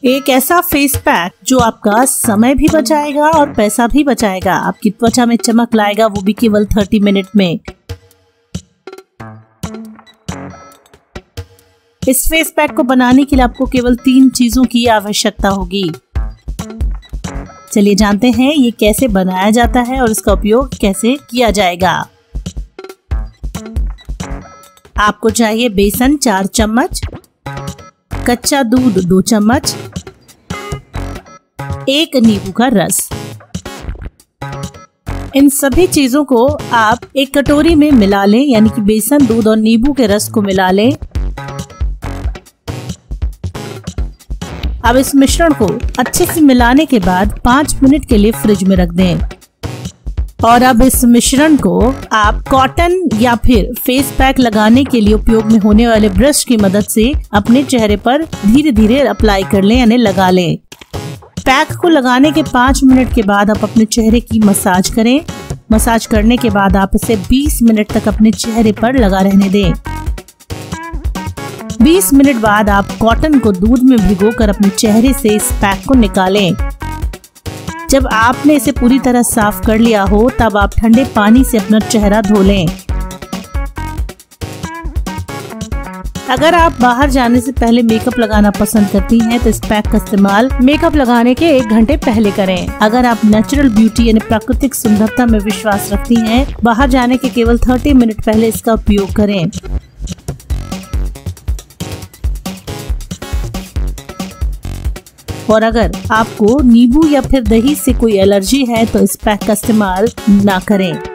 एक ऐसा face pack जो आपका समय भी बचाएगा और पैसा भी बचाएगा, आपकी त्वचा में चमक लाएगा, वो भी केवल 30 मिनट में। इस फेस पैक को बनाने के लिए आपको केवल 3 चीजों की आवश्यकता होगी। चलिए जानते हैं ये कैसे बनाया जाता है और इसका उपयोग कैसे किया जाएगा। आपको चाहिए बेसन 4 चम्मच, कच्चा दूध 2 चम्मच, 1 नींबू का रस। इन सभी चीजों को आप एक कटोरी में मिला लें, यानी कि बेसन, दूध और नींबू के रस को मिला लें। अब इस मिश्रण को अच्छे से मिलाने के बाद 5 मिनट के लिए फ्रिज में रख दें। और अब इस मिश्रण को आप कॉटन या फिर फेस पैक लगाने के लिए उपयोग में होने वाले ब्रश की मदद से अपने चेहरे पर धीरे धीरे अप्लाई कर लें, यानी लगा लें। पैक को लगाने के 5 मिनट के बाद आप अपने चेहरे की मसाज करें। मसाज करने के बाद आप इसे 20 मिनट तक अपने चेहरे पर लगा रहने दें। 20 मिनट बाद आप कॉटन को दूध में भिगोकर अपने चेहरे से इस पैक को निकालें। जब आपने इसे पूरी तरह साफ कर लिया हो तब आप ठंडे पानी से अपना चेहरा धो लें। अगर आप बाहर जाने से पहले मेकअप लगाना पसंद करती हैं तो इस पैक का इस्तेमाल मेकअप लगाने के 1 घंटे पहले करें। अगर आप नेचुरल ब्यूटी यानी प्राकृतिक सुंदरता में विश्वास रखती हैं, बाहर जाने के केवल 30 मिनट पहले इसका उपयोग करें। और अगर आपको नींबू या फिर दही से कोई एलर्जी है तो इस पैक का इस्तेमाल ना करें।